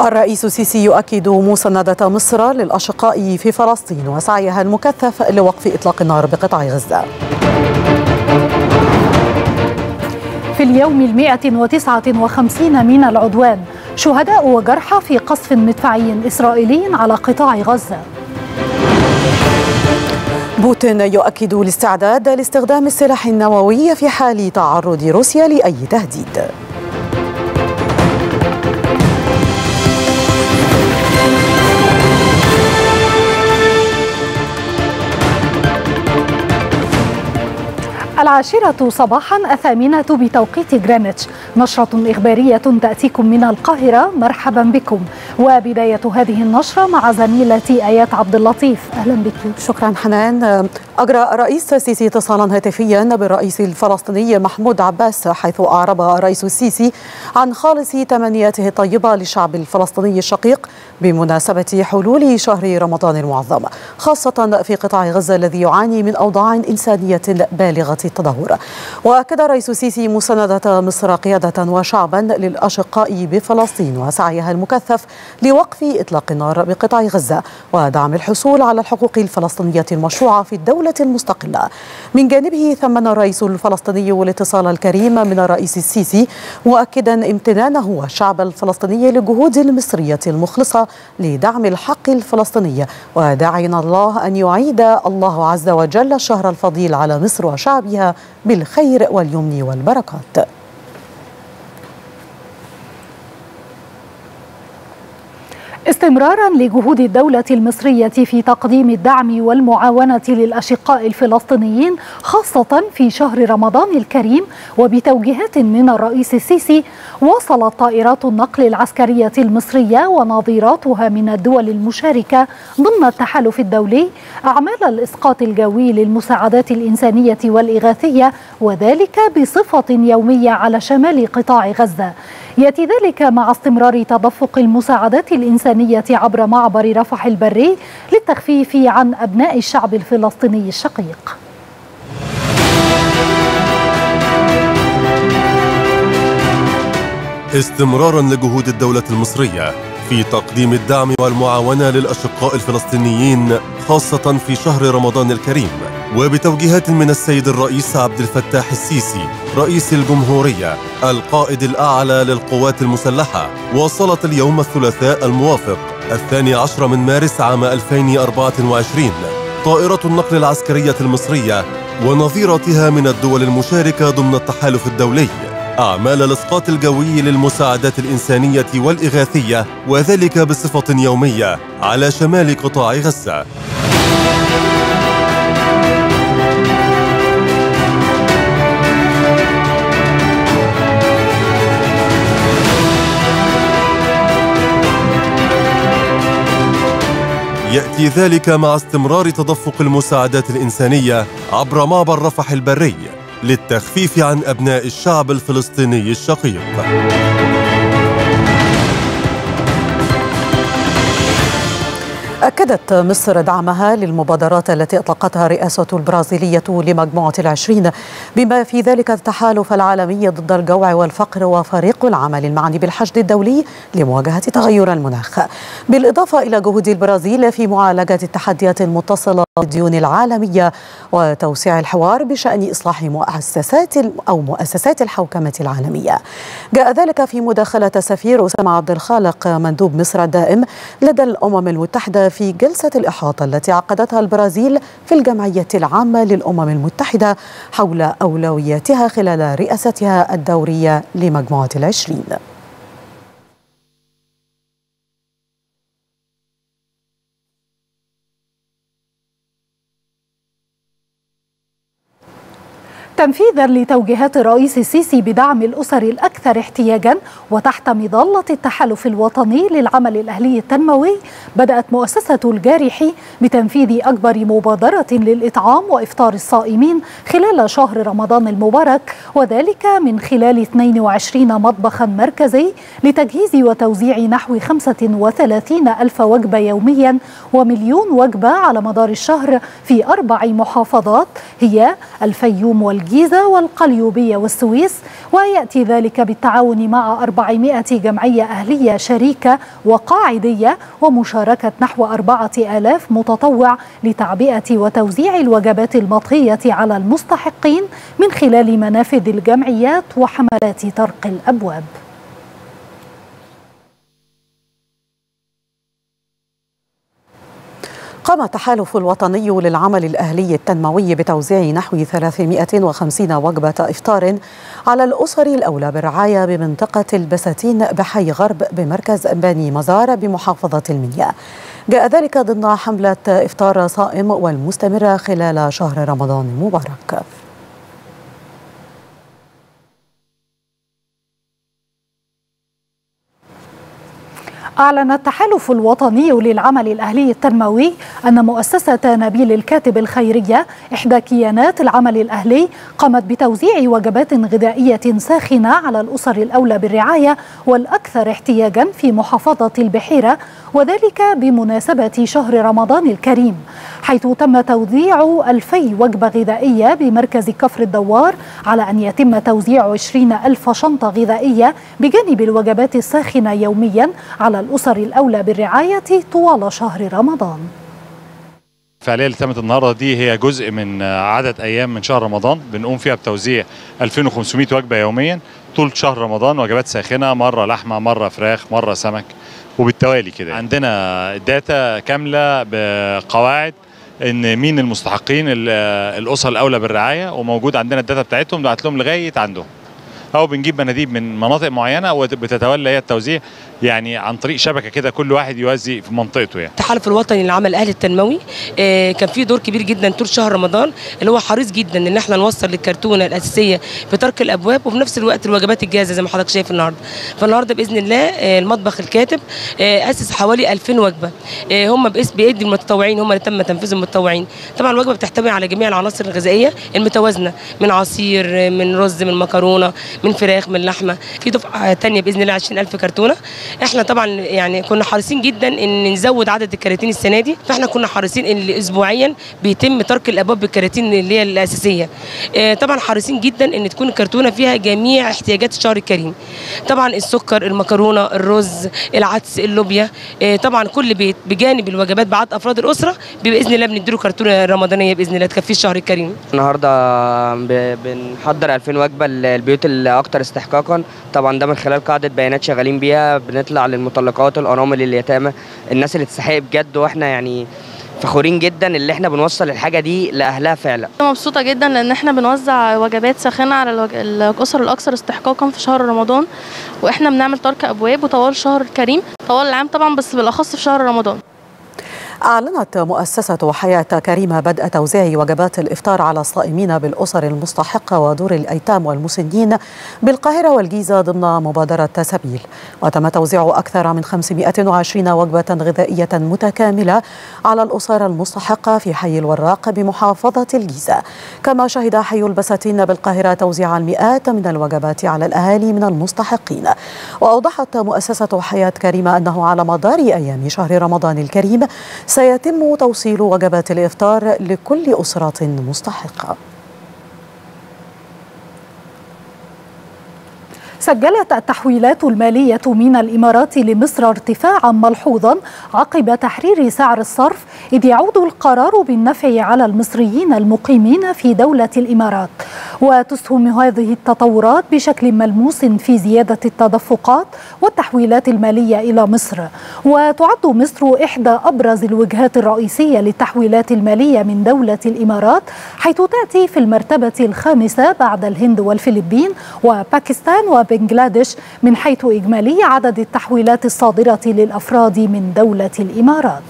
الرئيس السيسي يؤكد مساندة مصر للأشقاء في فلسطين وسعيها المكثف لوقف إطلاق النار بقطاع غزة. في اليوم 159 من العدوان، شهداء وجرحى في قصف مدفعي إسرائيلي على قطاع غزة. بوتين يؤكد الاستعداد لاستخدام السلاح النووي في حال تعرض روسيا لأي تهديد. العاشرة صباحا 8 بتوقيت غرينتش، نشرة إخبارية تأتيكم من القاهرة. مرحبا بكم، وبداية هذه النشرة مع زميلتي آيات عبد اللطيف. أهلا بك. شكرا حنان. أجرى الرئيس السيسي اتصالا هاتفيا بالرئيس الفلسطيني محمود عباس، حيث أعرب الرئيس السيسي عن خالص تمنياته الطيبة للشعب الفلسطيني الشقيق بمناسبة حلول شهر رمضان المعظم، خاصة في قطاع غزة الذي يعاني من أوضاع إنسانية بالغة التدهور. وأكد الرئيس السيسي مساندة مصر قيادة وشعبا للأشقاء بفلسطين وسعيها المكثف لوقف إطلاق النار بقطاع غزة ودعم الحصول على الحقوق الفلسطينية المشروعة في الدولة المستقلة. من جانبه ثمن الرئيس الفلسطيني الاتصال الكريم من الرئيس السيسي، مؤكدا امتنانه والشعب الفلسطيني للجهود المصرية المخلصة لدعم الحق الفلسطيني، وداعيا الله أن يعيد الله عز وجل الشهر الفضيل على مصر وشعبها بالخير واليمن والبركات. استمرارا لجهود الدولة المصرية في تقديم الدعم والمعاونة للأشقاء الفلسطينيين خاصة في شهر رمضان الكريم، وبتوجيهات من الرئيس السيسي، واصلت طائرات النقل العسكرية المصرية ونظيراتها من الدول المشاركة ضمن التحالف الدولي أعمال الإسقاط الجوي للمساعدات الإنسانية والإغاثية، وذلك بصفة يومية على شمال قطاع غزة. يأتي ذلك مع استمرار تدفق المساعدات الإنسانية عبر معبر رفح البري للتخفيف عن أبناء الشعب الفلسطيني الشقيق. استمرارا لجهود الدولة المصرية في تقديم الدعم والمعاونة للأشقاء الفلسطينيين خاصة في شهر رمضان الكريم، وبتوجيهات من السيد الرئيس عبد الفتاح السيسي رئيس الجمهورية القائد الأعلى للقوات المسلحة، وصلت اليوم الثلاثاء الموافق 12 من مارس عام 2024 طائرة النقل العسكرية المصرية ونظيرتها من الدول المشاركة ضمن التحالف الدولي أعمال الإسقاط الجوي للمساعدات الإنسانية والإغاثية، وذلك بصفة يومية على شمال قطاع غزة. يأتي ذلك مع استمرار تدفق المساعدات الإنسانية عبر معبر رفح البري للتخفيف عن أبناء الشعب الفلسطيني الشقيق. أكدت مصر دعمها للمبادرات التي أطلقتها الرئاسة البرازيلية لمجموعة ال20، بما في ذلك التحالف العالمي ضد الجوع والفقر وفريق العمل المعني بالحشد الدولي لمواجهة تغير المناخ، بالإضافة إلى جهود البرازيل في معالجة التحديات المتصلة بالديون العالمية وتوسيع الحوار بشأن إصلاح مؤسسات الحوكمة العالمية. جاء ذلك في مداخلة السفير أسامة عبد الخالق مندوب مصر الدائم لدى الأمم المتحدة في جلسة الإحاطة التي عقدتها البرازيل في الجمعية العامة للأمم المتحدة حول أولوياتها خلال رئاستها الدورية لمجموعة ال20. تنفيذا لتوجيهات الرئيس السيسي بدعم الأسر الأكثر احتياجا وتحت مظلة التحالف الوطني للعمل الأهلي التنموي، بدأت مؤسسة الجارحي بتنفيذ أكبر مبادرة للإطعام وإفطار الصائمين خلال شهر رمضان المبارك، وذلك من خلال 22 مطبخا مركزي لتجهيز وتوزيع نحو 35 ألف وجبة يوميا و1,000,000 وجبة على مدار الشهر في 4 محافظات هي الفيوم والجيزة والجيزة والقليوبية والسويس، ويأتي ذلك بالتعاون مع 400 جمعية أهلية شريكة وقاعدية ومشاركة نحو 4000 متطوع لتعبئة وتوزيع الوجبات المطهية على المستحقين من خلال منافذ الجمعيات وحملات طرق الأبواب. قام التحالف الوطني للعمل الأهلي التنموي بتوزيع نحو 350 وجبة إفطار على الأسر الأولى بالرعاية بمنطقة البساتين بحي غرب بمركز بني مزار بمحافظة المنيا. جاء ذلك ضمن حملة إفطار صائم والمستمرة خلال شهر رمضان المبارك. أعلن التحالف الوطني للعمل الأهلي التنموي أن مؤسسة نبيل الكاتب الخيرية إحدى كيانات العمل الأهلي قامت بتوزيع وجبات غذائية ساخنة على الأسر الأولى بالرعاية والأكثر احتياجا في محافظة البحيرة، وذلك بمناسبة شهر رمضان الكريم، حيث تم توزيع 2000 وجبة غذائية بمركز كفر الدوار، على أن يتم توزيع 20,000 شنطة غذائية بجانب الوجبات الساخنة يوميا على الأسر الأولى بالرعاية طوال شهر رمضان. الفعالية اللي تمت النهارده دي هي جزء من عدد أيام من شهر رمضان بنقوم فيها بتوزيع 2500 وجبة يوميا طول شهر رمضان، وجبات ساخنة، مرة لحمة، مرة فراخ، مرة سمك، وبالتوالي كده. عندنا داتا كاملة بقواعد ان مين المستحقين الاسر الاولى بالرعايه، وموجود عندنا الداتا بتاعتهم نبعت لهم لغايه عندهم، او بنجيب مناديب من مناطق معينه وبتتولى هي التوزيع، يعني عن طريق شبكه كده كل واحد يوزي في منطقته. يعني التحالف الوطني للعمل الاهلي التنموي كان فيه دور كبير جدا طول شهر رمضان، اللي هو حريص جدا ان احنا نوصل للكرتونه الاساسيه بترك الابواب، وفي نفس الوقت الوجبات الجاهزه زي ما حضرتك شايف النهارده. فالنهارده باذن الله المطبخ الكاتب اسس حوالي 2000 وجبه، هم بيدي المتطوعين، هم اللي تم تنفيذ المتطوعين. طبعا الوجبه بتحتوي على جميع العناصر الغذائيه المتوازنه، من عصير، من رز، من مكرونه، من فراخ، من لحمه. في دفعه ثانيه باذن الله 20,000 كرتونه. احنا طبعا يعني كنا حريصين جدا ان نزود عدد الكراتين السنه دي، فاحنا كنا حريصين ان اسبوعيا بيتم ترك الابواب بالكراتين اللي هي الاساسيه. طبعا حريصين جدا ان تكون الكرتونه فيها جميع احتياجات الشهر الكريم. طبعا السكر، المكرونه، الرز، العدس، اللوبيا، طبعا كل بيت بجانب الوجبات بعد افراد الاسره باذن الله بنديله كرتونه رمضانيه باذن الله تكفي الشهر الكريم. النهارده بنحضر 2000 وجبه للبيوت الاكثر استحقاقا، طبعا ده من خلال قاعده بيانات شغالين بيها، بنطلع للمطلقات، الارامل، اليتامى، الناس اللي تستحق بجد، واحنا يعني فخورين جدا اللي احنا بنوصل الحاجه دي لاهلها فعلا. مبسوطه جدا لان احنا بنوزع وجبات ساخنه على الاسر الاكثر استحقاقا في شهر رمضان، واحنا بنعمل ترك ابواب وطوال الشهر الكريم، طوال العام طبعا بس بالاخص في شهر رمضان. أعلنت مؤسسة حياة كريمة بدء توزيع وجبات الإفطار على الصائمين بالأسر المستحقة ودور الأيتام والمسنين بالقاهرة والجيزة ضمن مبادرة سبيل، وتم توزيع أكثر من 520 وجبة غذائية متكاملة على الأسر المستحقة في حي الوراق بمحافظة الجيزة. كما شهد حي البساتين بالقاهرة توزيع المئات من الوجبات على الأهالي من المستحقين. وأوضحت مؤسسة حياة كريمة أنه على مدار أيام شهر رمضان الكريم سيتم توصيل وجبات الإفطار لكل أسرة مستحقة. سجلت التحويلات المالية من الإمارات لمصر ارتفاعا ملحوظا عقب تحرير سعر الصرف، إذ يعود القرار بالنفع على المصريين المقيمين في دولة الإمارات. وتسهم هذه التطورات بشكل ملموس في زيادة التدفقات والتحويلات المالية إلى مصر. وتعد مصر إحدى أبرز الوجهات الرئيسية للتحويلات المالية من دولة الإمارات، حيث تأتي في المرتبة الخامسة بعد الهند والفلبين وباكستان وبنغلاديش من حيث إجمالي عدد التحويلات الصادرة للأفراد من دولة الإمارات.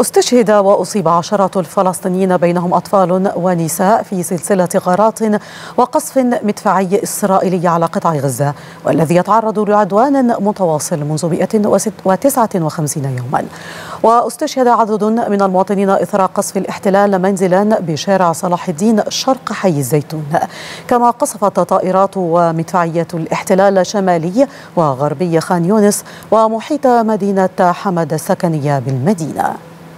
استشهد وأصيب عشرات الفلسطينيين بينهم أطفال ونساء في سلسلة غارات وقصف مدفعي إسرائيلي على قطاع غزة، والذي يتعرض لعدوان متواصل منذ 159 يوما. واستشهد عدد من المواطنين إثر قصف الاحتلال منزلا بشارع صلاح الدين شرق حي الزيتون. كما قصفت طائرات ومدفعية الاحتلال شمالي وغربي خان يونس ومحيط مدينة حمد السكنية بالمدينة.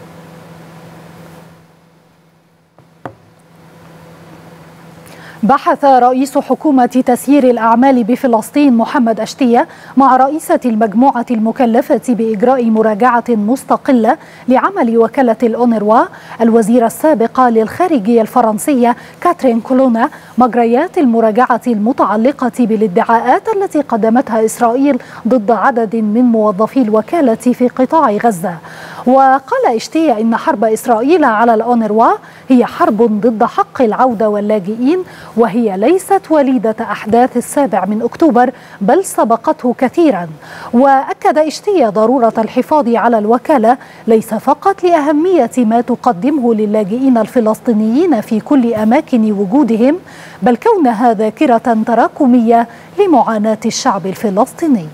بحث رئيس حكومة تسيير الأعمال بفلسطين محمد أشتية مع رئيسة المجموعة المكلفة بإجراء مراجعة مستقلة لعمل وكالة الأونروا الوزيرة السابقة للخارجية الفرنسية كاترين كولونا مجريات المراجعة المتعلقة بالادعاءات التي قدمتها إسرائيل ضد عدد من موظفي الوكالة في قطاع غزة. وقال أشتية إن حرب إسرائيل على الأونروا هي حرب ضد حق العودة واللاجئين، وهي ليست وليدة أحداث 7 أكتوبر بل سبقته كثيرا. وأكد أشتية ضرورة الحفاظ على الوكالة ليس فقط لأهمية ما تقدمه للاجئين الفلسطينيين في كل أماكن وجودهم، بل كونها ذاكرة تراكمية لمعاناة الشعب الفلسطيني.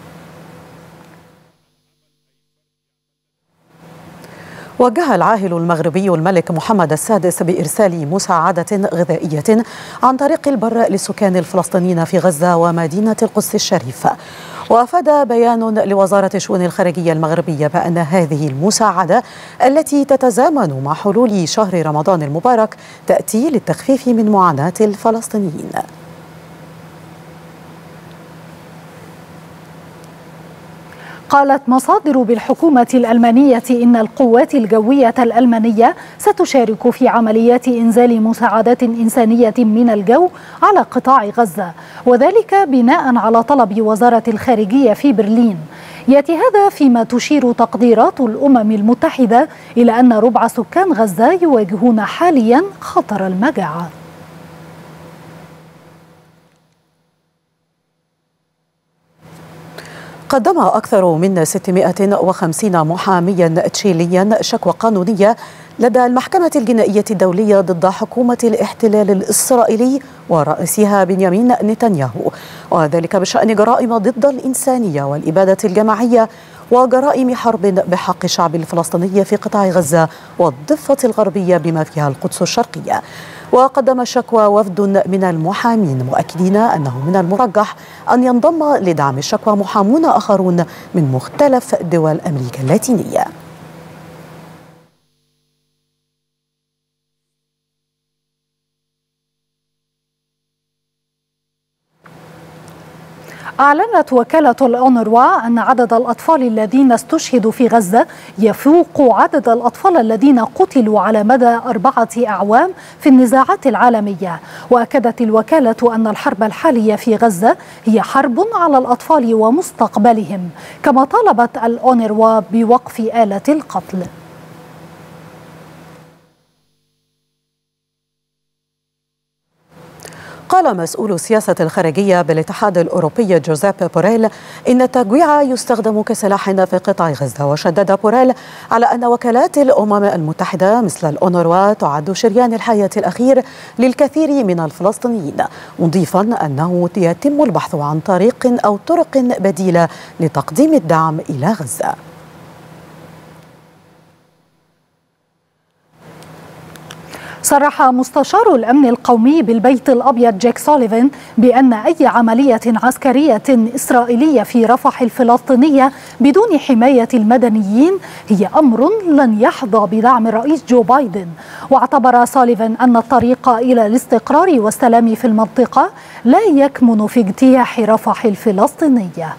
وجه العاهل المغربي الملك محمد السادس بإرسال مساعدة غذائية عن طريق البر للسكان الفلسطينيين في غزة ومدينة القدس الشريف. وأفاد بيان لوزارة الشؤون الخارجية المغربية بأن هذه المساعدة التي تتزامن مع حلول شهر رمضان المبارك تأتي للتخفيف من معاناة الفلسطينيين. قالت مصادر بالحكومة الألمانية إن القوات الجوية الألمانية ستشارك في عمليات إنزال مساعدات إنسانية من الجو على قطاع غزة، وذلك بناء على طلب وزارة الخارجية في برلين. يأتي هذا فيما تشير تقديرات الأمم المتحدة إلى أن ربع سكان غزة يواجهون حاليا خطر المجاعة. قدم أكثر من 650 محاميا تشيليا شكوى قانونية لدى المحكمة الجنائية الدولية ضد حكومة الاحتلال الإسرائيلي ورئيسها بنيامين نتنياهو، وذلك بشأن جرائم ضد الإنسانية والإبادة الجماعية وجرائم حرب بحق الشعب الفلسطيني في قطاع غزة والضفة الغربية بما فيها القدس الشرقية. وقدم الشكوى وفد من المحامين مؤكدين أنه من المرجح أن ينضم لدعم الشكوى محامون آخرون من مختلف دول أمريكا اللاتينية. أعلنت وكالة الأونروا أن عدد الأطفال الذين استشهدوا في غزة يفوق عدد الأطفال الذين قتلوا على مدى 4 أعوام في النزاعات العالمية. وأكدت الوكالة أن الحرب الحالية في غزة هي حرب على الأطفال ومستقبلهم، كما طالبت الأونروا بوقف آلة القتل. قال مسؤول السياسة الخارجية بالاتحاد الأوروبي جوزيب بوريل إن التجويع يستخدم كسلاح في قطاع غزة. وشدد بوريل على أن وكالات الأمم المتحدة مثل الأونروا تعد شريان الحياة الأخير للكثير من الفلسطينيين، مضيفا أنه يتم البحث عن طريق أو طرق بديلة لتقديم الدعم إلى غزة. صرح مستشار الأمن القومي بالبيت الأبيض جيك سوليفان بأن أي عملية عسكرية إسرائيلية في رفح الفلسطينية بدون حماية المدنيين هي أمر لن يحظى بدعم الرئيس جو بايدن. واعتبر سوليفان أن الطريق إلى الاستقرار والسلام في المنطقة لا يكمن في اجتياح رفح الفلسطينية.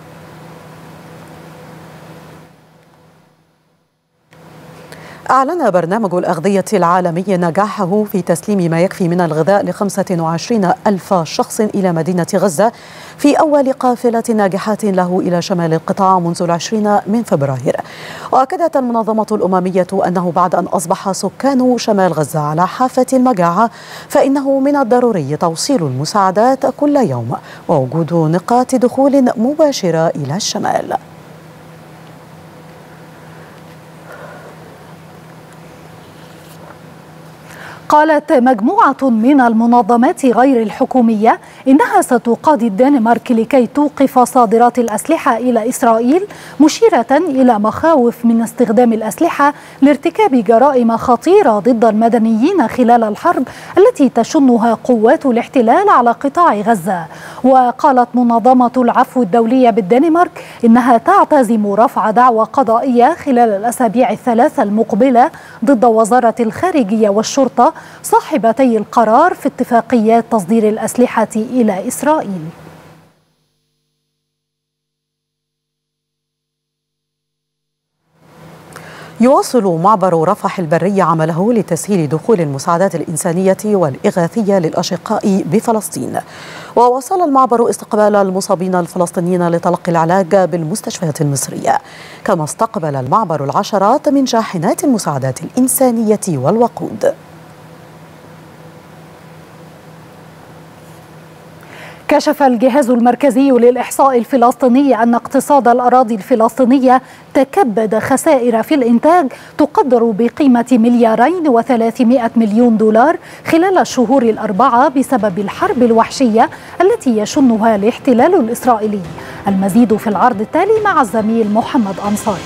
أعلن برنامج الأغذية العالمي نجاحه في تسليم ما يكفي من الغذاء ل25 ألف شخص إلى مدينة غزة في أول قافلة ناجحات له إلى شمال القطاع منذ 20 من فبراير. وأكدت المنظمة الأممية أنه بعد أن أصبح سكان شمال غزة على حافة المجاعة فإنه من الضروري توصيل المساعدات كل يوم ووجود نقاط دخول مباشرة إلى الشمال. قالت مجموعة من المنظمات غير الحكومية إنها ستقاضي الدنمارك لكي توقف صادرات الأسلحة إلى إسرائيل، مشيرة إلى مخاوف من استخدام الأسلحة لارتكاب جرائم خطيرة ضد المدنيين خلال الحرب التي تشنها قوات الاحتلال على قطاع غزة. وقالت منظمة العفو الدولية بالدنمارك إنها تعتزم رفع دعوى قضائية خلال الأسابيع الثلاثة المقبلة ضد وزارة الخارجية والشرطة صاحبتي القرار في اتفاقيات تصدير الأسلحة إلى إسرائيل. يواصل معبر رفح البري عمله لتسهيل دخول المساعدات الإنسانية والإغاثية للأشقاء بفلسطين. وواصل المعبر استقبال المصابين الفلسطينيين لتلقي العلاج بالمستشفيات المصرية، كما استقبل المعبر العشرات من شاحنات المساعدات الإنسانية والوقود. كشف الجهاز المركزي للإحصاء الفلسطيني أن اقتصاد الأراضي الفلسطينية تكبد خسائر في الإنتاج تقدر بقيمة $2,300,000,000 خلال الشهور الأربعة بسبب الحرب الوحشية التي يشنها الاحتلال الإسرائيلي. المزيد في العرض التالي مع الزميل محمد أنصاري.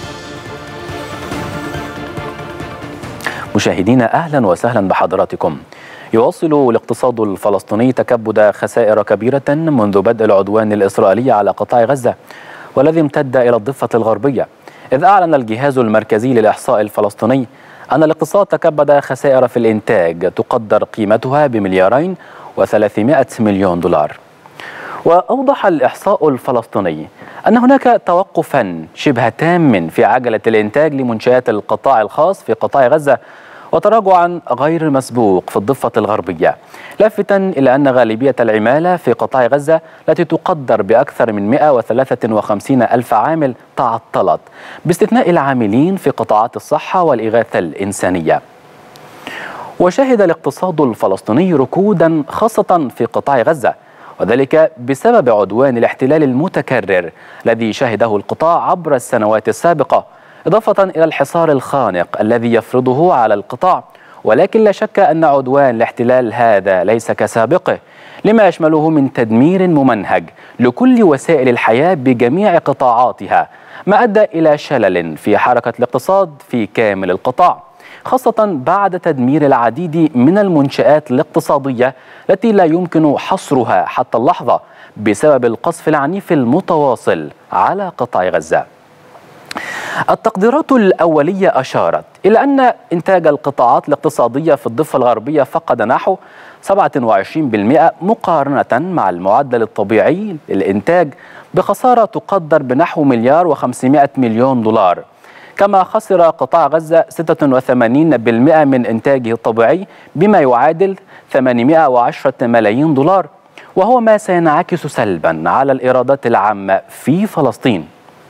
مشاهدينا أهلا وسهلا بحضراتكم. يواصل الاقتصاد الفلسطيني تكبد خسائر كبيرة منذ بدء العدوان الإسرائيلي على قطاع غزة، والذي امتد إلى الضفة الغربية، إذ أعلن الجهاز المركزي للإحصاء الفلسطيني أن الاقتصاد تكبد خسائر في الإنتاج تقدر قيمتها $2,300,000,000. وأوضح الإحصاء الفلسطيني أن هناك توقفا شبه تام في عجلة الإنتاج لمنشآت القطاع الخاص في قطاع غزة، وتراجعا غير مسبوق في الضفة الغربية، لافتا إلى أن غالبية العمالة في قطاع غزة التي تقدر بأكثر من 153,000 عامل تعطلت، باستثناء العاملين في قطاعات الصحة والإغاثة الإنسانية. وشهد الاقتصاد الفلسطيني ركودا خاصة في قطاع غزة، وذلك بسبب عدوان الاحتلال المتكرر الذي شهده القطاع عبر السنوات السابقة، إضافة إلى الحصار الخانق الذي يفرضه على القطاع. ولكن لا شك أن عدوان الاحتلال هذا ليس كسابقه، لما يشمله من تدمير ممنهج لكل وسائل الحياة بجميع قطاعاتها، ما أدى إلى شلل في حركة الاقتصاد في كامل القطاع، خاصة بعد تدمير العديد من المنشآت الاقتصادية التي لا يمكن حصرها حتى اللحظة بسبب القصف العنيف المتواصل على قطاع غزة. التقديرات الأولية أشارت إلى أن إنتاج القطاعات الاقتصادية في الضفة الغربية فقد نحو 27% مقارنة مع المعدل الطبيعي للإنتاج بخسارة تقدر بنحو $1,500,000,000. كما خسر قطاع غزة 86% من إنتاجه الطبيعي بما يعادل $810 ملايين، وهو ما سينعكس سلبا على الإيرادات العامة في فلسطين.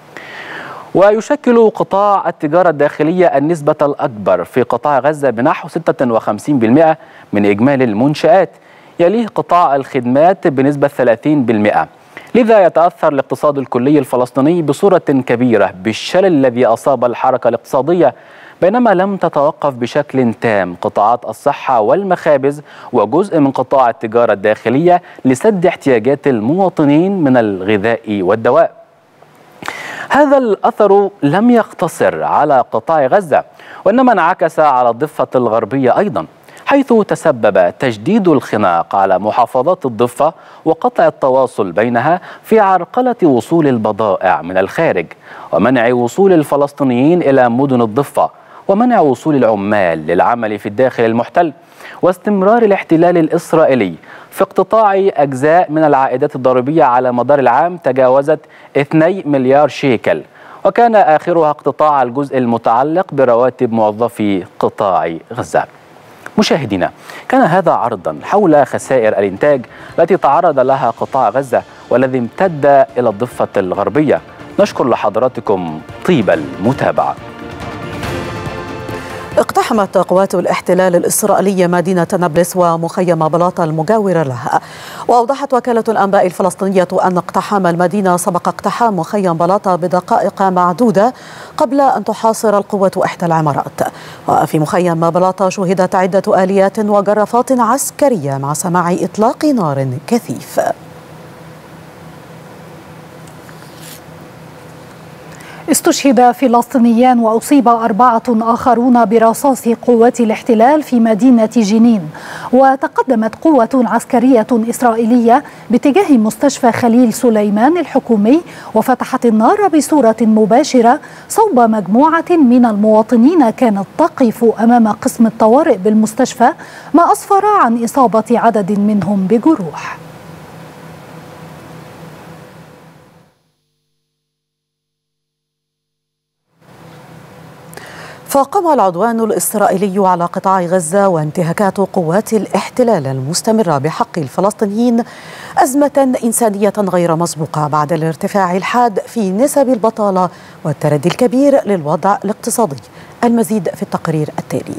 ويشكل قطاع التجارة الداخلية النسبة الأكبر في قطاع غزة بنحو 56% من إجمالي المنشآت، يليه قطاع الخدمات بنسبة 30%. لذا يتأثر الاقتصاد الكلي الفلسطيني بصورة كبيرة بالشلل الذي أصاب الحركة الاقتصادية، بينما لم تتوقف بشكل تام قطاعات الصحة والمخابز وجزء من قطاع التجارة الداخلية لسد احتياجات المواطنين من الغذاء والدواء. هذا الأثر لم يقتصر على قطاع غزة، وإنما انعكس على الضفة الغربية أيضا، حيث تسبب تجديد الخناق على محافظات الضفة وقطع التواصل بينها في عرقلة وصول البضائع من الخارج، ومنع وصول الفلسطينيين إلى مدن الضفة، ومنع وصول العمال للعمل في الداخل المحتل، واستمرار الاحتلال الإسرائيلي في اقتطاع أجزاء من العائدات الضريبية على مدار العام تجاوزت 2 مليار شيكل، وكان آخرها اقتطاع الجزء المتعلق برواتب موظفي قطاع غزة. مشاهدينا، كان هذا عرضا حول خسائر الإنتاج التي تعرض لها قطاع غزة والذي امتد إلى الضفة الغربية. نشكر لحضراتكم طيب المتابعة. اقتحمت قوات الاحتلال الإسرائيلي مدينة نابلس ومخيم بلاطة المجاورة لها. وأوضحت وكالة الأنباء الفلسطينية أن اقتحام المدينة سبق اقتحام مخيم بلاطة بدقائق معدودة قبل أن تحاصر القوة إحدى العمارات. وفي مخيم بلاطة شهدت عدة آليات وجرافات عسكرية مع سماع إطلاق نار كثيف. استشهد فلسطينيان وأصيب 4 آخرون برصاص قوات الاحتلال في مدينة جنين. وتقدمت قوة عسكرية إسرائيلية باتجاه مستشفى خليل سليمان الحكومي وفتحت النار بصورة مباشرة صوب مجموعة من المواطنين كانت تقف أمام قسم الطوارئ بالمستشفى، ما أسفر عن إصابة عدد منهم بجروح. فقام العدوان الإسرائيلي على قطاع غزة وانتهاكات قوات الاحتلال المستمرة بحق الفلسطينيين أزمة إنسانية غير مسبوقة بعد الارتفاع الحاد في نسب البطالة والتردي الكبير للوضع الاقتصادي. المزيد في التقرير التالي.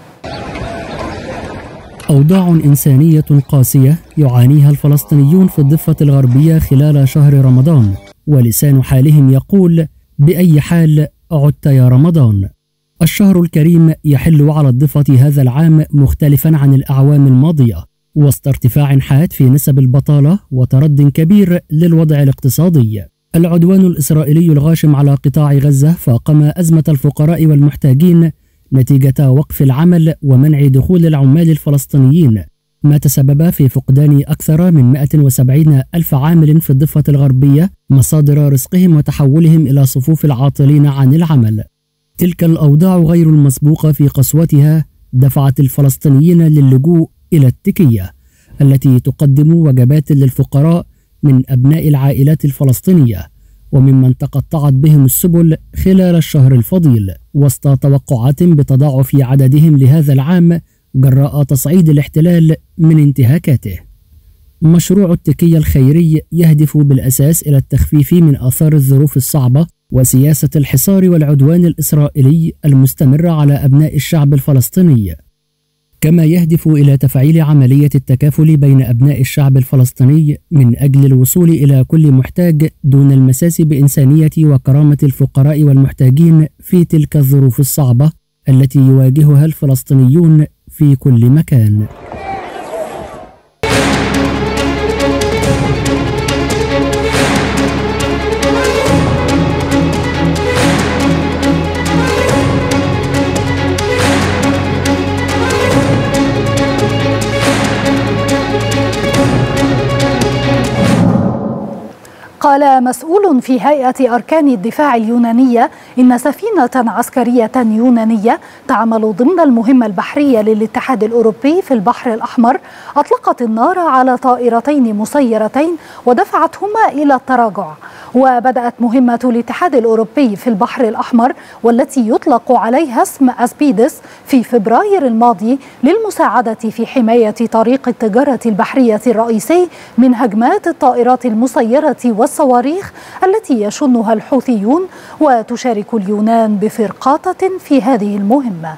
أوضاع إنسانية قاسية يعانيها الفلسطينيون في الضفة الغربية خلال شهر رمضان، ولسان حالهم يقول: بأي حال عدت يا رمضان؟ الشهر الكريم يحل على الضفة هذا العام مختلفا عن الأعوام الماضية، وسط ارتفاع حاد في نسب البطالة وترد كبير للوضع الاقتصادي. العدوان الإسرائيلي الغاشم على قطاع غزة فاقم أزمة الفقراء والمحتاجين نتيجة وقف العمل ومنع دخول العمال الفلسطينيين، ما تسبب في فقدان أكثر من 170 ألف عامل في الضفة الغربية مصادر رزقهم وتحولهم إلى صفوف العاطلين عن العمل. تلك الأوضاع غير المسبوقة في قسوتها دفعت الفلسطينيين للجوء إلى التكية التي تقدم وجبات للفقراء من أبناء العائلات الفلسطينية وممن تقطعت بهم السبل خلال الشهر الفضيل، وسط توقعات بتضاعف عددهم لهذا العام جراء تصعيد الاحتلال من انتهاكاته. مشروع التكية الخيري يهدف بالأساس إلى التخفيف من آثار الظروف الصعبة وسياسة الحصار والعدوان الإسرائيلي المستمر على أبناء الشعب الفلسطيني، كما يهدف إلى تفعيل عملية التكافل بين أبناء الشعب الفلسطيني من أجل الوصول إلى كل محتاج دون المساس بإنسانية وكرامة الفقراء والمحتاجين في تلك الظروف الصعبة التي يواجهها الفلسطينيون في كل مكان. قال مسؤول في هيئة أركان الدفاع اليونانية إن سفينة عسكرية يونانية تعمل ضمن المهمة البحرية للاتحاد الأوروبي في البحر الأحمر أطلقت النار على طائرتين مسيرتين ودفعتهما إلى التراجع. وبدأت مهمة الاتحاد الأوروبي في البحر الأحمر والتي يطلق عليها اسم أسبيدس في فبراير الماضي للمساعدة في حماية طريق التجارة البحرية الرئيسي من هجمات الطائرات المسيرة والصواريخ التي يشنها الحوثيون، وتشارك اليونان بفرقاطة في هذه المهمة.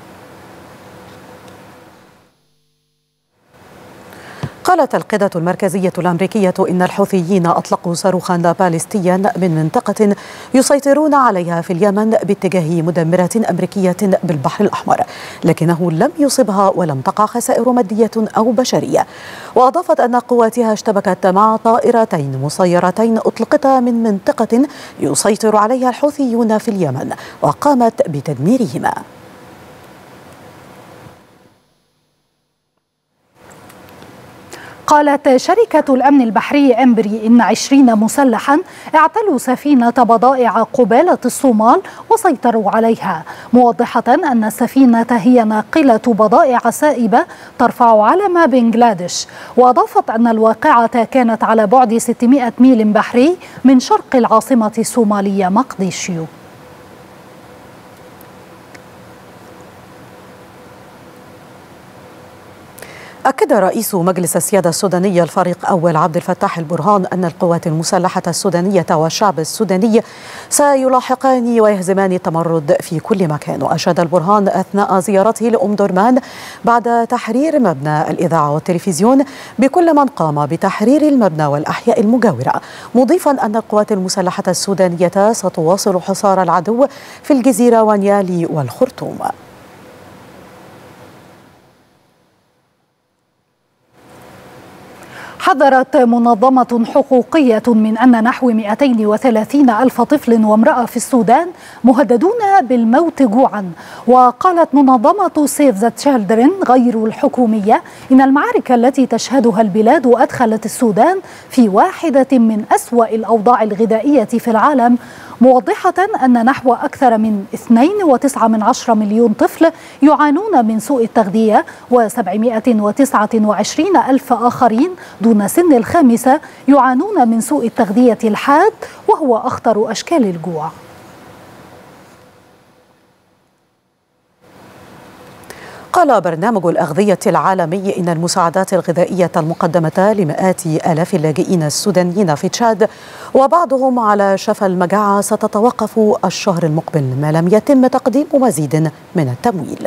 قالت القيادة المركزية الأمريكية إن الحوثيين أطلقوا صاروخا باليستيا من منطقة يسيطرون عليها في اليمن باتجاه مدمرة أمريكية بالبحر الأحمر، لكنه لم يصبها ولم تقع خسائر مادية أو بشرية. وأضافت أن قواتها اشتبكت مع طائرتين مسيرتين أطلقتا من منطقة يسيطر عليها الحوثيون في اليمن وقامت بتدميرهما. قالت شركة الأمن البحري أمبري إن 20 مسلحا اعتلوا سفينة بضائع قبالة الصومال وسيطروا عليها، موضحة أن السفينة هي ناقلة بضائع سائبة ترفع علم بنغلاديش. وأضافت أن الواقعة كانت على بعد 600 ميل بحري من شرق العاصمة الصومالية مقديشيو. أكد رئيس مجلس السيادة السوداني الفريق أول عبد الفتاح البرهان أن القوات المسلحة السودانية والشعب السوداني سيلاحقان ويهزمان التمرد في كل مكان. وأشاد البرهان أثناء زيارته لأم درمان بعد تحرير مبنى الإذاعة والتلفزيون بكل من قام بتحرير المبنى والأحياء المجاورة، مضيفا أن القوات المسلحة السودانية ستواصل حصار العدو في الجزيرة ونيالي والخرطوم. حذرت منظمة حقوقية من أن نحو 230 ألف طفل وامرأة في السودان مهددون بالموت جوعا. وقالت منظمة سيف ذا تشيلدرن غير الحكومية إن المعارك التي تشهدها البلاد أدخلت السودان في واحدة من أسوأ الأوضاع الغذائية في العالم، موضحة أن نحو أكثر من 2.9 مليون طفل يعانون من سوء التغذية و729 ألف آخرين دون سن الخامسة يعانون من سوء التغذية الحاد، وهو أخطر أشكال الجوع. قال برنامج الأغذية العالمي إن المساعدات الغذائية المقدمة لمئات آلاف اللاجئين السودانيين في تشاد وبعضهم على شفا المجاعة ستتوقف الشهر المقبل ما لم يتم تقديم مزيد من التمويل.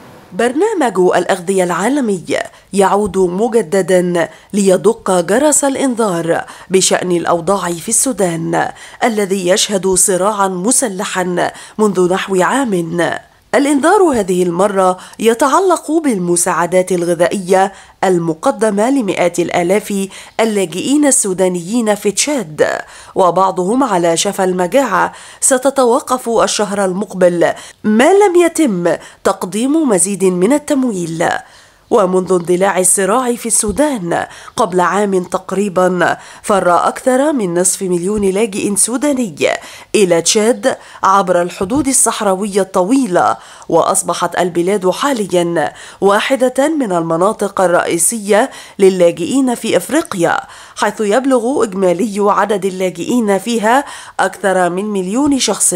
برنامج الأغذية العالمي يعود مجددا ليدق جرس الإنذار بشأن الأوضاع في السودان الذي يشهد صراعا مسلحا منذ نحو عام. الإنذار هذه المرة يتعلق بالمساعدات الغذائية المقدمة لمئات الآلاف اللاجئين السودانيين في تشاد وبعضهم على شفا المجاعة ستتوقف الشهر المقبل ما لم يتم تقديم مزيد من التمويل. ومنذ اندلاع الصراع في السودان قبل عام تقريبا فر أكثر من 500,000 لاجئ سوداني إلى تشاد عبر الحدود الصحراوية الطويلة، وأصبحت البلاد حاليا واحدة من المناطق الرئيسية للاجئين في أفريقيا، حيث يبلغ إجمالي عدد اللاجئين فيها أكثر من 1,000,000 شخص.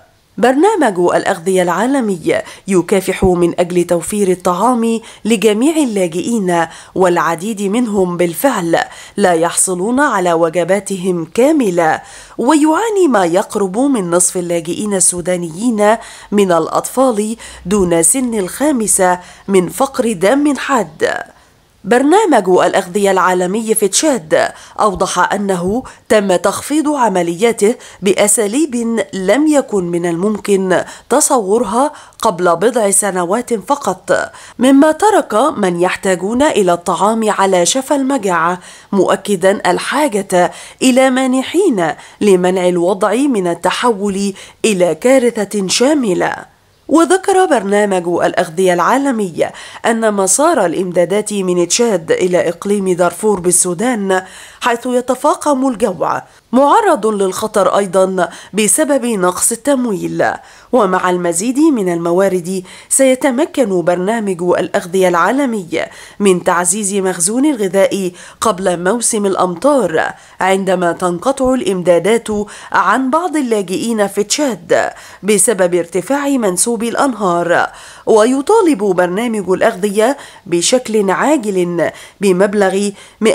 برنامج الأغذية العالمي يكافح من أجل توفير الطعام لجميع اللاجئين، والعديد منهم بالفعل لا يحصلون على وجباتهم كاملة، ويعاني ما يقرب من نصف اللاجئين السودانيين من الأطفال دون سن الخامسة من فقر دم حاد. برنامج الأغذية العالمي في تشاد أوضح أنه تم تخفيض عملياته بأساليب لم يكن من الممكن تصورها قبل بضع سنوات فقط، مما ترك من يحتاجون إلى الطعام على شفا المجاعة، مؤكدا الحاجة إلى مانحين لمنع الوضع من التحول إلى كارثة شاملة. وذكر برنامج الأغذية العالمي أن مسار الإمدادات من تشاد إلى إقليم دارفور بالسودان، حيث يتفاقم الجوع، معرض للخطر أيضا بسبب نقص التمويل. ومع المزيد من الموارد سيتمكن برنامج الأغذية العالمي من تعزيز مخزون الغذاء قبل موسم الأمطار، عندما تنقطع الإمدادات عن بعض اللاجئين في تشاد بسبب ارتفاع منسوب الأنهار. ويطالب برنامج الأغذية بشكل عاجل بمبلغ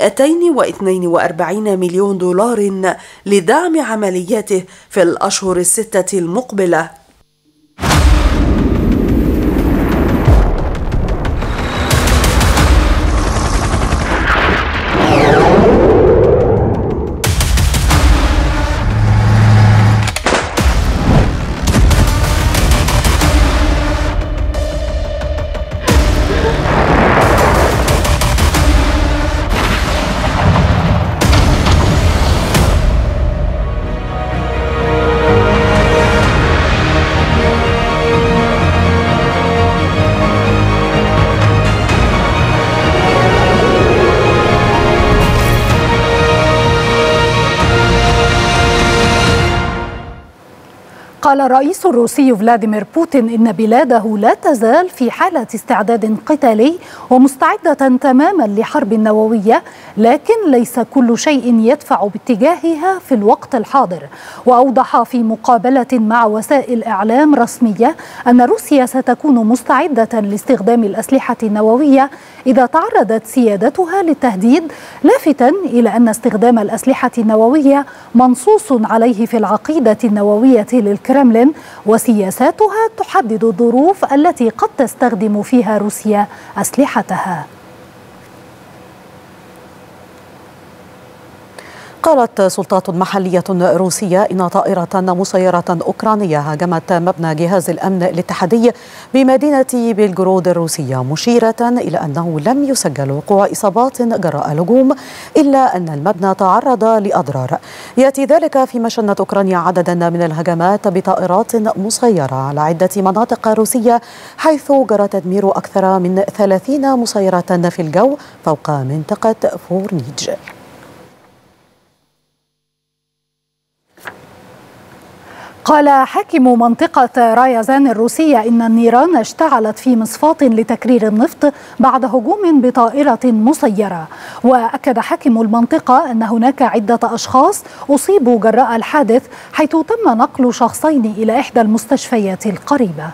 242 مليون دولار لدعم عملياته في الأشهر الستة المقبلة. قال الرئيس الروسي فلاديمير بوتين إن بلاده لا تزال في حالة استعداد قتالي ومستعدة تماما لحرب نووية، لكن ليس كل شيء يدفع باتجاهها في الوقت الحاضر. وأوضح في مقابلة مع وسائل إعلام رسمية أن روسيا ستكون مستعدة لاستخدام الأسلحة النووية إذا تعرضت سيادتها للتهديد، لافتاً إلى أن استخدام الأسلحة النووية منصوص عليه في العقيدة النووية للكرملين، وسياساتها تحدد الظروف التي قد تستخدم فيها روسيا أسلحتها. قالت سلطات محلية روسية إن طائرة مسيرة أوكرانية هاجمت مبنى جهاز الأمن الاتحادي بمدينة بلغراد الروسية، مشيرة إلى أنه لم يسجل وقوع إصابات جراء الهجوم، إلا أن المبنى تعرض لأضرار. يأتي ذلك فيما شنت أوكرانيا عددا من الهجمات بطائرات مسيرة على عدة مناطق روسية، حيث جرى تدمير أكثر من 30 مسيرة في الجو فوق منطقة فورنيج. قال حاكم منطقة رايازان الروسية إن النيران اشتعلت في مصفاة لتكرير النفط بعد هجوم بطائرة مسيرة. وأكد حاكم المنطقة أن هناك عدة أشخاص أصيبوا جراء الحادث، حيث تم نقل شخصين إلى إحدى المستشفيات القريبة.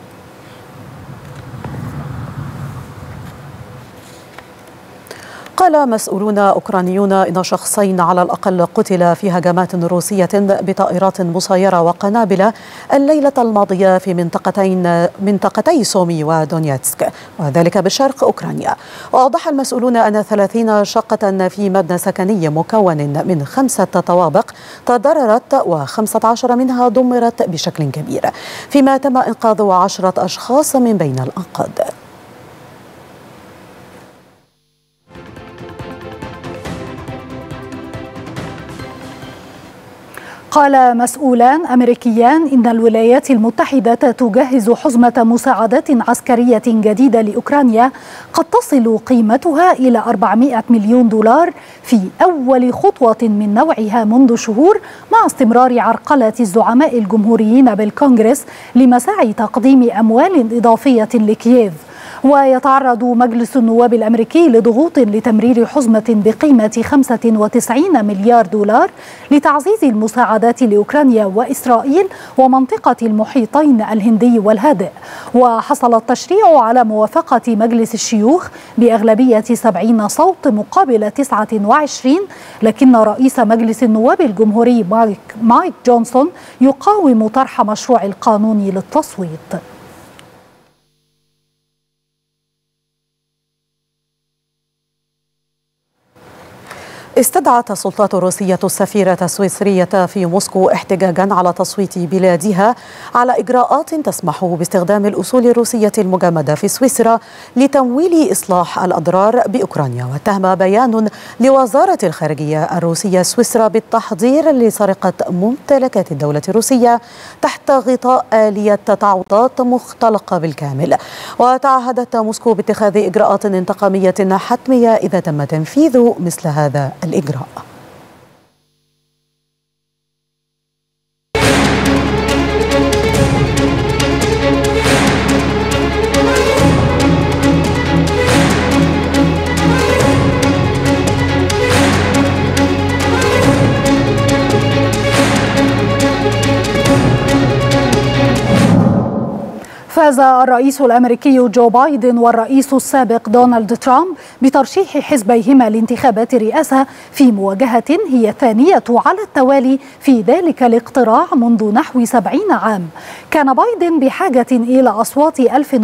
قال مسؤولون أوكرانيون إن شخصين على الأقل قتل في هجمات روسية بطائرات مسيرة وقنابل الليلة الماضية في منطقتي سومي ودونيتسك، وذلك بشرق أوكرانيا. وأوضح المسؤولون أن 30 شقة في مبنى سكني مكون من 5 طوابق تضررت، و15 منها دمرت بشكل كبير، فيما تم إنقاذ 10 أشخاص من بين الأنقاض. قال مسؤولان أمريكيان إن الولايات المتحدة تجهز حزمة مساعدات عسكرية جديدة لأوكرانيا قد تصل قيمتها إلى 400 مليون دولار، في أول خطوة من نوعها منذ شهور، مع استمرار عرقلة الزعماء الجمهوريين بالكونغرس لمساعي تقديم أموال إضافية لكييف. ويتعرض مجلس النواب الأمريكي لضغوط لتمرير حزمة بقيمة 95 مليار دولار لتعزيز المساعدات لأوكرانيا وإسرائيل ومنطقة المحيطين الهندي والهادئ. وحصل التشريع على موافقة مجلس الشيوخ بأغلبية 70 صوت مقابل 29، لكن رئيس مجلس النواب الجمهوري مايك جونسون يقاوم طرح مشروع القانون للتصويت. استدعت السلطات الروسية السفيرة السويسرية في موسكو احتجاجا على تصويت بلادها على إجراءات تسمح باستخدام الأصول الروسية المجمدة في سويسرا لتمويل إصلاح الأضرار بأوكرانيا. واتهم بيان لوزارة الخارجية الروسية سويسرا بالتحضير لسرقة ممتلكات الدولة الروسية تحت غطاء آلية تعويضات مختلقة بالكامل. وتعهدت موسكو باتخاذ إجراءات انتقامية حتمية إذا تم تنفيذ مثل هذا الإجراء. فاز الرئيس الأمريكي جو بايدن والرئيس السابق دونالد ترامب بترشيح حزبيهما لانتخابات الرئاسة في مواجهة هي الثانية على التوالي في ذلك الاقتراع منذ نحو 70 عام. كان بايدن بحاجة إلى أصوات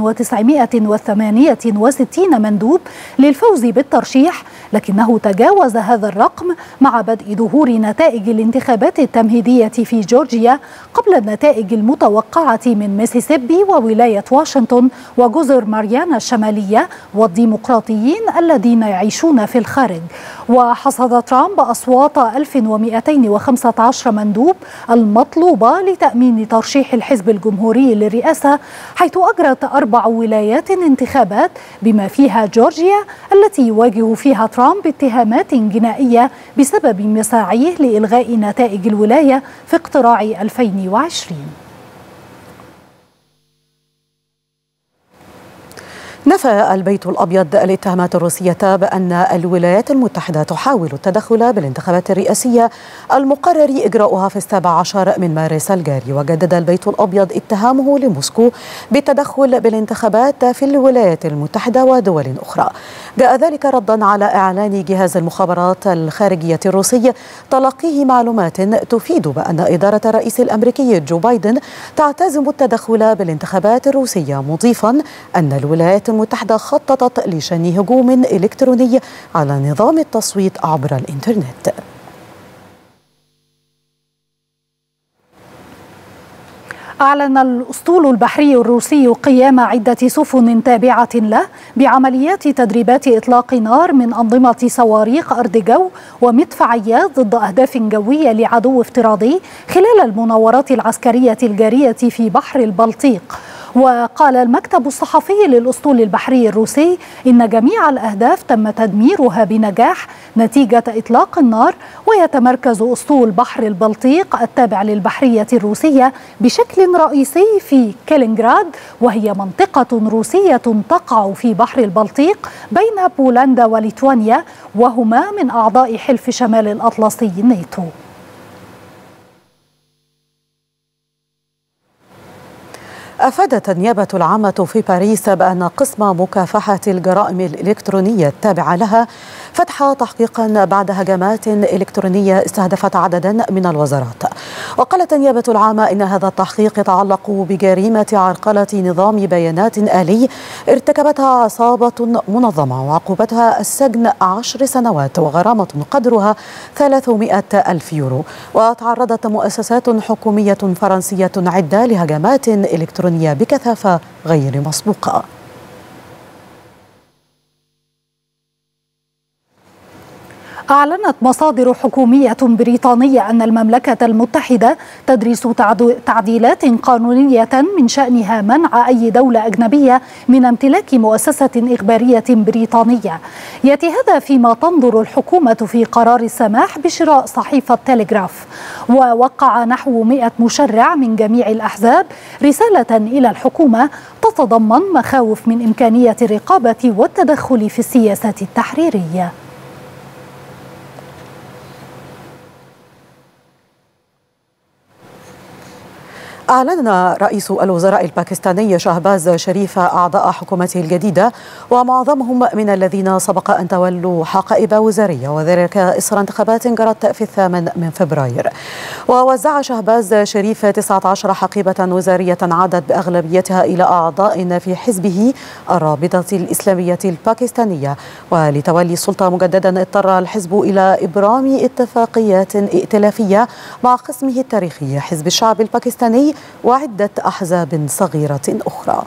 1968 مندوب للفوز بالترشيح، لكنه تجاوز هذا الرقم مع بدء ظهور نتائج الانتخابات التمهيدية في جورجيا قبل النتائج المتوقعة من ميسيسيبي وولاية واشنطن وجزر ماريانا الشمالية والديمقراطيين الذين يعيشون في الخارج. وحصد ترامب أصوات 1215 مندوب المطلوبة لتأمين ترشيح الحزب الجمهوري للرئاسة، حيث أجرت 4 ولايات انتخابات بما فيها جورجيا التي يواجه فيها ترامب اتهامات جنائية بسبب مساعيه لإلغاء نتائج الولاية في اقتراع 2020. نفى البيت الأبيض الاتهامات الروسية بأن الولايات المتحدة تحاول التدخل بالانتخابات الرئاسية المقرر إجراؤها في 17 من مارس الجاري. وجدد البيت الأبيض اتهامه لموسكو بالتدخل بالانتخابات في الولايات المتحدة ودول أخرى. جاء ذلك ردا على إعلان جهاز المخابرات الخارجية الروسي تلقيه معلومات تفيد بأن إدارة الرئيس الأمريكي جو بايدن تعتزم التدخل بالانتخابات الروسية، مضيفا أن الولايات المتحدة خططت لشن هجوم إلكتروني على نظام التصويت عبر الإنترنت. أعلن الأسطول البحري الروسي قيام عدة سفن تابعة له بعمليات تدريبات إطلاق نار من أنظمة صواريخ أرض جو ومدفعيات ضد أهداف جوية لعدو افتراضي خلال المناورات العسكرية الجارية في بحر البلطيق. وقال المكتب الصحفي للأسطول البحري الروسي إن جميع الأهداف تم تدميرها بنجاح نتيجة إطلاق النار، ويتمركز أسطول بحر البلطيق التابع للبحرية الروسية بشكل رئيسي في كالينغراد، وهي منطقة روسية تقع في بحر البلطيق بين بولندا وليتوانيا، وهما من أعضاء حلف شمال الأطلسي الناتو. أفادت النيابة العامة في باريس بأن قسم مكافحة الجرائم الإلكترونية التابع لها فتح تحقيقا بعد هجمات إلكترونية استهدفت عددا من الوزارات. وقالت النيابة العامة إن هذا التحقيق يتعلق بجريمة عرقلة نظام بيانات آلي ارتكبتها عصابة منظمة وعقوبتها السجن 10 سنوات وغرامة قدرها 300,000 يورو. وتعرضت مؤسسات حكومية فرنسية عدة لهجمات إلكترونية بكثافة غير مسبوقة. أعلنت مصادر حكومية بريطانية أن المملكة المتحدة تدرس تعديلات قانونية من شأنها منع أي دولة أجنبية من امتلاك مؤسسة إخبارية بريطانية. يأتي هذا فيما تنظر الحكومة في قرار السماح بشراء صحيفة تيليغراف. ووقع نحو 100 مشرع من جميع الأحزاب رسالة إلى الحكومة تتضمن مخاوف من إمكانية الرقابة والتدخل في السياسات التحريرية. أعلن رئيس الوزراء الباكستاني شهباز شريف أعضاء حكومته الجديدة، ومعظمهم من الذين سبق أن تولوا حقائب وزارية، وذلك إثر انتخابات جرت في 8 من فبراير. ووزع شهباز شريف 19 حقيبة وزارية عادت بأغلبيتها إلى أعضاء في حزبه الرابطة الإسلامية الباكستانية. ولتولي السلطة مجددا اضطر الحزب إلى إبرام اتفاقيات ائتلافية مع قسمه التاريخي حزب الشعب الباكستاني وعدة أحزاب صغيرة أخرى.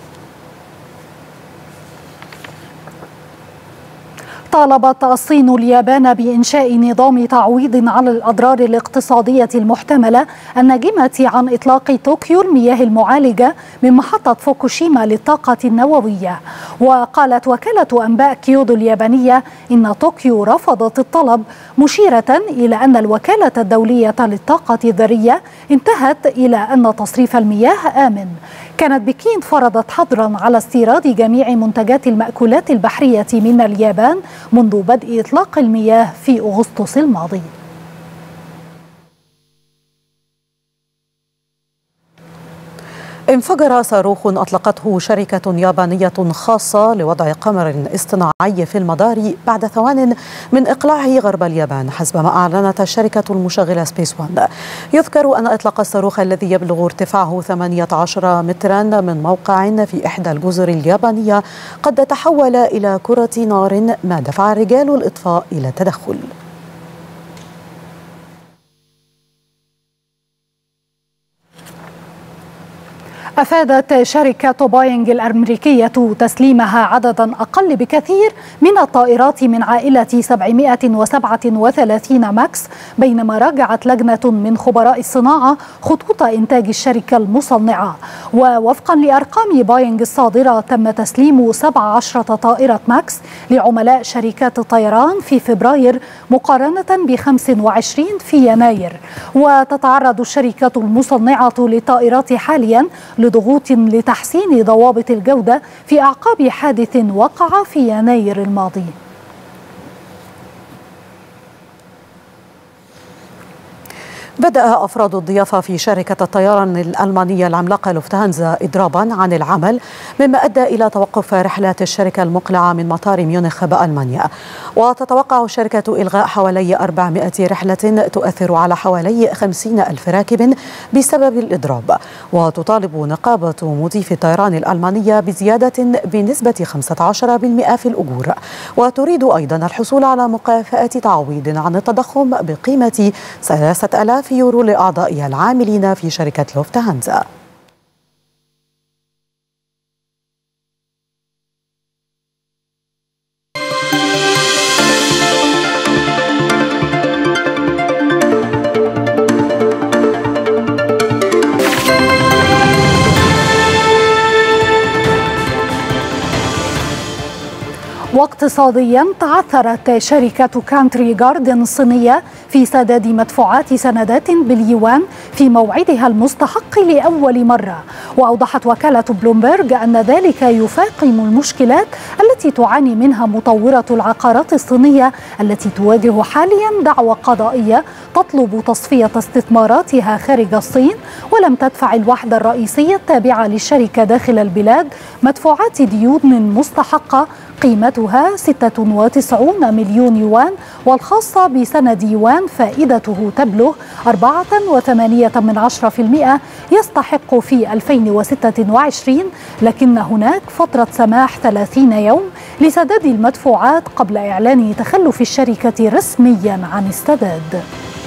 طالبت الصين اليابان بإنشاء نظام تعويض على الأضرار الاقتصادية المحتملة الناجمة عن إطلاق طوكيو المياه المعالجة من محطة فوكوشيما للطاقة النووية. وقالت وكالة أنباء كيودو اليابانية إن طوكيو رفضت الطلب، مشيرة إلى أن الوكالة الدولية للطاقة الذرية انتهت إلى أن تصريف المياه آمن. كانت بكين فرضت حظرا على استيراد جميع منتجات المأكولات البحرية من اليابان منذ بدء إطلاق المياه في أغسطس الماضي. انفجر صاروخ أطلقته شركة يابانية خاصة لوضع قمر اصطناعي في المدار بعد ثوان من إقلاعه غرب اليابان، حسب ما أعلنت الشركة المشغلة سبيس وان. يذكر أن إطلاق الصاروخ الذي يبلغ ارتفاعه 18 مترا من موقع في إحدى الجزر اليابانية قد تحول إلى كرة نار، ما دفع رجال الإطفاء إلى التدخل. أفادت شركة بوينغ الأمريكية تسليمها عددا أقل بكثير من الطائرات من عائلة 737 ماكس، بينما راجعت لجنة من خبراء الصناعة خطوط إنتاج الشركة المصنعة. ووفقا لأرقام بوينغ الصادرة تم تسليم 17 طائرة ماكس لعملاء شركات الطيران في فبراير مقارنة ب25 في يناير. وتتعرض الشركة المصنعة للطائرات حاليا لضغوط لتحسين ضوابط الجودة في أعقاب حادث وقع في يناير الماضي. بدأ أفراد الضيافة في شركة الطيران الألمانية العملاقة لوفتهانزا إضرابا عن العمل، مما أدى إلى توقف رحلات الشركة المقلعة من مطار ميونخ بألمانيا. وتتوقع الشركة إلغاء حوالي 400 رحلة تؤثر على حوالي 50,000 راكب بسبب الإضراب. وتطالب نقابة مضيفي الطيران الألمانية بزيادة بنسبة 15% في الأجور، وتريد أيضا الحصول على مكافأة تعويض عن التضخم بقيمة 3,000 يورو لأعضائها العاملين في شركة لوفتهانزا. واقتصاديا، تعثرت شركة كانتري جاردن الصينية في سداد مدفوعات سندات باليوان في موعدها المستحق لأول مرة. وأوضحت وكالة بلومبرغ أن ذلك يفاقم المشكلات التي تعاني منها مطورة العقارات الصينية التي تواجه حاليا دعوى قضائية تطلب تصفية استثماراتها خارج الصين. ولم تدفع الوحدة الرئيسية التابعة للشركة داخل البلاد مدفوعات ديون مستحقة قيمتها 96 مليون يوان، والخاصة بسند يوان فائدته تبلغ 4.8% يستحق في 2026، لكن هناك فترة سماح 30 يوم لسداد المدفوعات قبل إعلان تخلف الشركة رسميا عن السداد.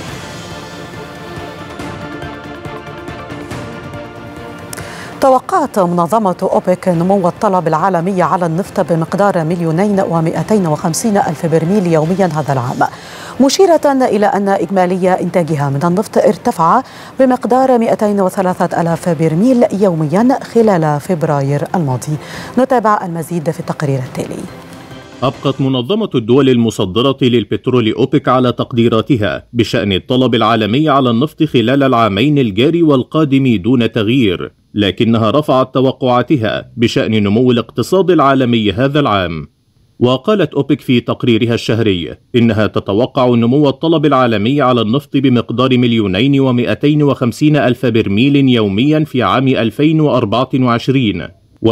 توقعت منظمة أوبك نمو الطلب العالمي على النفط بمقدار 2,250,000 برميل يوميا هذا العام، مشيرة إلى أن إجمالي إنتاجها من النفط ارتفع بمقدار 203,000 برميل يوميا خلال فبراير الماضي. نتابع المزيد في التقرير التالي. أبقت منظمة الدول المصدرة للبترول أوبك على تقديراتها بشأن الطلب العالمي على النفط خلال العامين الجاري والقادم دون تغيير، لكنها رفعت توقعاتها بشأن نمو الاقتصاد العالمي هذا العام. وقالت أوبك في تقريرها الشهري إنها تتوقع نمو الطلب العالمي على النفط بمقدار 2,250,000 برميل يوميا في عام 2024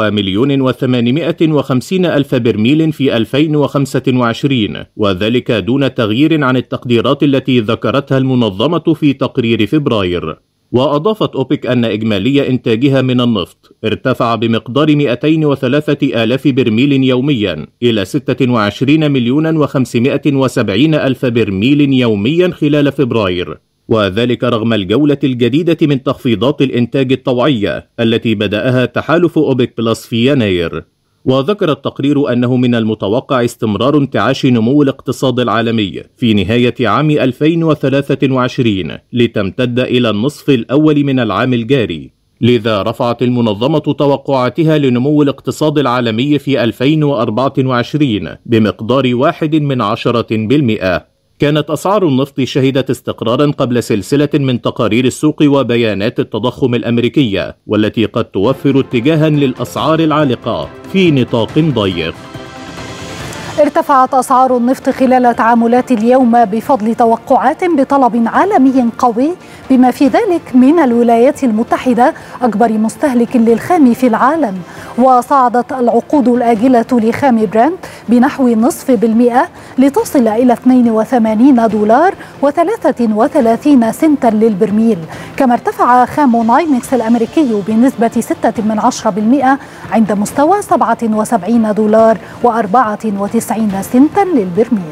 و1,850,000 برميل في 2025، وذلك دون تغيير عن التقديرات التي ذكرتها المنظمة في تقرير فبراير. وأضافت أوبك أن إجمالي إنتاجها من النفط ارتفع بمقدار 203,000 برميل يوميا إلى 26,570,000 برميل يوميا خلال فبراير، وذلك رغم الجولة الجديدة من تخفيضات الإنتاج الطوعية التي بدأها تحالف أوبك بلس في يناير. وذكر التقرير أنه من المتوقع استمرار انتعاش نمو الاقتصاد العالمي في نهاية عام 2023 لتمتد إلى النصف الأول من العام الجاري. لذا رفعت المنظمة توقعاتها لنمو الاقتصاد العالمي في 2024 بمقدار 0.1%. كانت أسعار النفط شهدت استقرارا قبل سلسلة من تقارير السوق وبيانات التضخم الأمريكية، والتي قد توفر اتجاها للأسعار العالقة في نطاق ضيق. ارتفعت أسعار النفط خلال تعاملات اليوم بفضل توقعات بطلب عالمي قوي، بما في ذلك من الولايات المتحدة أكبر مستهلك للخام في العالم. وصعدت العقود الآجلة لخام برنت بنحو 0.5% لتصل إلى $82.33 للبرميل. كما ارتفع خام نايمكس الأمريكي بنسبة 0.6% عند مستوى $97.94 للبرميل.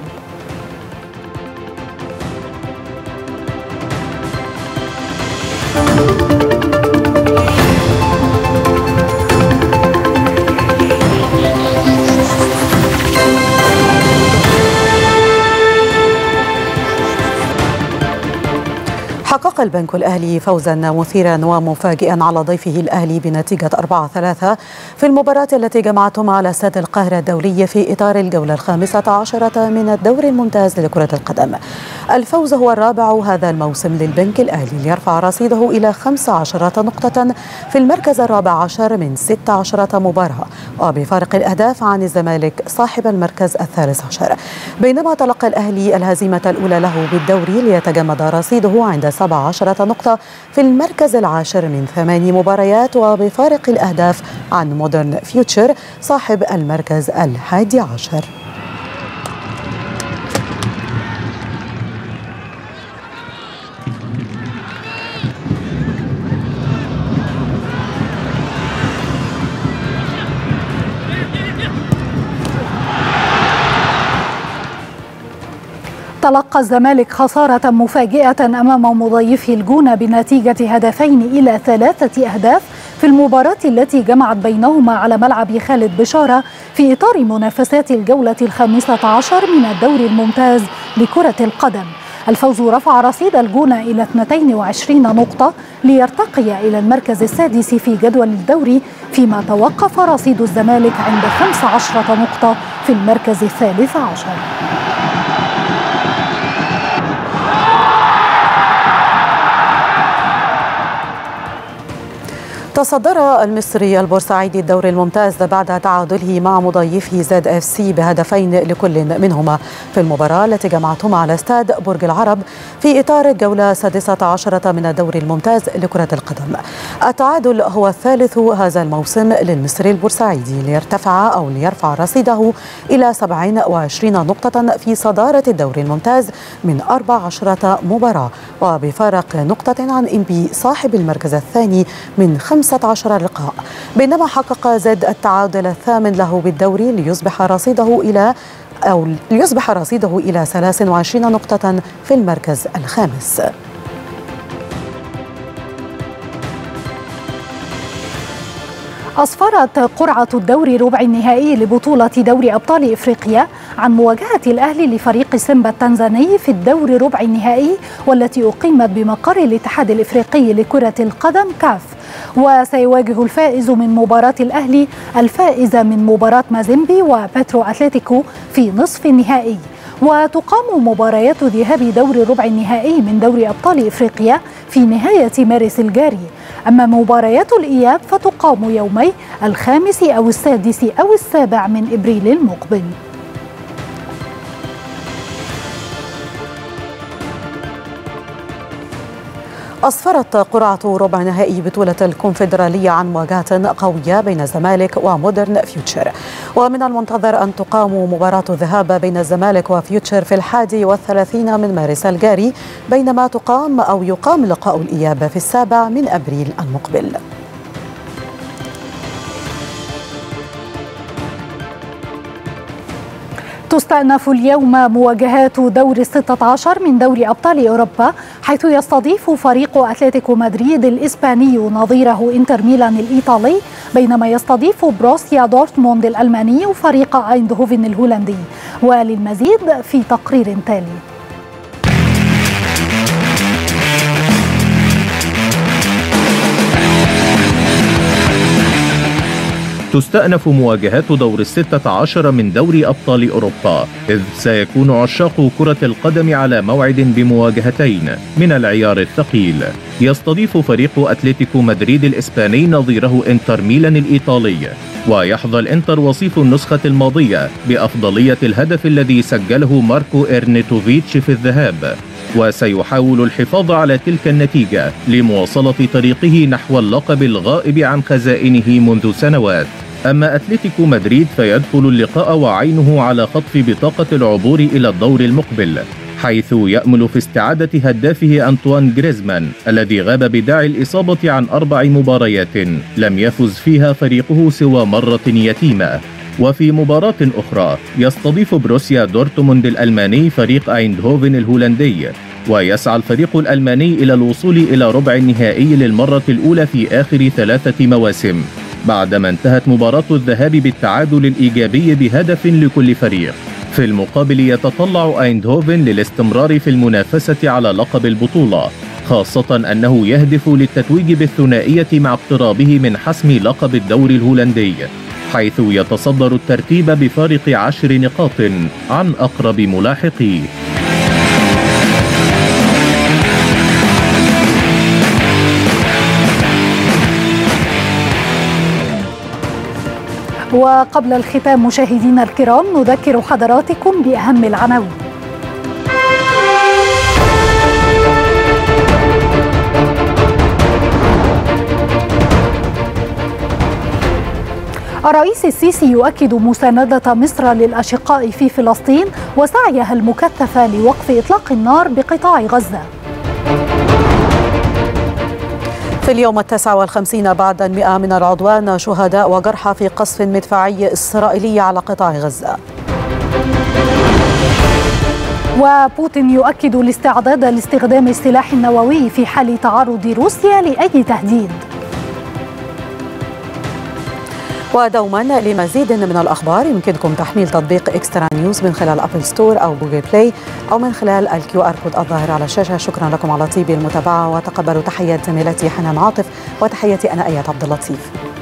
تلقى البنك الأهلي فوزا مثيرا ومفاجئا على ضيفه الأهلي بنتيجة 4-3 في المباراة التي جمعتهم على استاد القاهرة الدولي في إطار الجولة 15 من الدوري الممتاز لكرة القدم. الفوز هو الرابع هذا الموسم للبنك الأهلي ليرفع رصيده إلى 15 نقطة في المركز ال14 من 16 مباراة، وبفارق الأهداف عن الزمالك صاحب المركز ال13. بينما تلقى الأهلي الهزيمة الأولى له بالدوري ليتجمد رصيده عند 17 نقطة في المركز العاشر من 8 مباريات، وبفارق الأهداف عن مودرن فيوتشر صاحب المركز ال11. تلقى الزمالك خسارة مفاجئة أمام مضيفه الجونة بنتيجة 2-3 أهداف في المباراة التي جمعت بينهما على ملعب خالد بشارة في إطار منافسات الجولة 15 من الدوري الممتاز لكرة القدم. الفوز رفع رصيد الجونة إلى 22 نقطة ليرتقي إلى المركز السادس في جدول الدوري، فيما توقف رصيد الزمالك عند 15 نقطة في المركز ال13. تصدر المصري البورسعيدي الدوري الممتاز بعد تعادله مع مضيفه زد اف سي بهدفين لكل منهما في المباراة التي جمعتهما على استاد برج العرب في إطار الجولة 16 من الدوري الممتاز لكرة القدم. التعادل هو الثالث هذا الموسم للمصري البورسعيدي ليرفع رصيده إلى 27 نقطة في صدارة الدوري الممتاز من 14 مباراة، وبفارق نقطة عن إنبي صاحب المركز الثاني من 15 لقاء. بينما حقق زد التعادل الثامن له بالدوري ليصبح رصيده إلى 23 نقطة في المركز الخامس. أسفرت قرعة الدوري ربع النهائي لبطولة دوري أبطال إفريقيا عن مواجهة الأهلي لفريق سيمبا التنزاني في الدوري ربع النهائي، والتي أقيمت بمقر الاتحاد الإفريقي لكرة القدم كاف. وسيواجه الفائز من مباراة الأهلي الفائز من مباراة مازيمبي وباترو أتلتيكو في نصف النهائي. وتقام مباريات ذهاب دوري ربع النهائي من دوري أبطال إفريقيا في نهاية مارس الجاري، أما مباريات الإياب فتقام يومي 5 أو 6 أو 7 من إبريل المقبل. أسفرت قرعة ربع نهائي بطولة الكونفدرالية عن مواجهة قوية بين الزمالك ومودرن فيوتشر، ومن المنتظر أن تقام مباراة الذهاب بين الزمالك وفيوتشر في 31 من مارس الجاري، بينما يقام لقاء الإياب في 7 من أبريل المقبل. تستأنف اليوم مواجهات دور 16 من دوري أبطال أوروبا، حيث يستضيف فريق أتلتيكو مدريد الإسباني نظيره إنتر ميلان الإيطالي، بينما يستضيف بروسيا دورتموند الألماني وفريق أيندهوفن الهولندي. وللمزيد في تقرير تالي. تستأنف مواجهات دور 16 من دوري أبطال أوروبا، إذ سيكون عشاق كرة القدم على موعد بمواجهتين من العيار الثقيل. يستضيف فريق أتلتيكو مدريد الإسباني نظيره إنتر ميلان الإيطالي، ويحظى الإنتر وصيف النسخة الماضية بأفضلية الهدف الذي سجله ماركو إرنيتوفيتش في الذهاب، وسيحاول الحفاظ على تلك النتيجة لمواصلة طريقه نحو اللقب الغائب عن خزائنه منذ سنوات. أما أتلتيكو مدريد فيدخل اللقاء وعينه على خطف بطاقة العبور إلى الدور المقبل، حيث يأمل في استعادة هدافه أنطوان جريزمان الذي غاب بداعي الإصابة عن 4 مباريات لم يفز فيها فريقه سوى مرة يتيمة. وفي مباراة أخرى يستضيف بروسيا دورتموند الألماني فريق أيندهوفن الهولندي، ويسعى الفريق الألماني إلى الوصول إلى ربع النهائي للمرة الأولى في آخر 3 مواسم، بعدما انتهت مباراة الذهاب بالتعادل الإيجابي بهدف لكل فريق. في المقابل يتطلع أيندهوفن للاستمرار في المنافسة على لقب البطولة، خاصة أنه يهدف للتتويج بالثنائية مع اقترابه من حسم لقب الدوري الهولندي، حيث يتصدر الترتيب بفارق 10 نقاط عن أقرب ملاحقيه. وقبل الختام مشاهدينا الكرام نذكر حضراتكم بأهم العناوين. الرئيس السيسي يؤكد مساندة مصر للأشقاء في فلسطين وسعيها المكثف لوقف إطلاق النار بقطاع غزة. في اليوم 59 بعد 100 من العدوان شهداء وجرحى في قصف مدفعي إسرائيلي على قطاع غزة. وبوتين يؤكد الاستعداد لاستخدام السلاح النووي في حال تعرض روسيا لأي تهديد. ودوما لمزيد من الأخبار يمكنكم تحميل تطبيق إكسترا نيوز من خلال أبل ستور أو جوجل بلاي أو من خلال الQR كود الظاهر على الشاشة. شكرا لكم على طيب المتابعة وتقبلوا تحيات زميلتي حنان عاطف وتحياتي أنا آيات عبد اللطيف.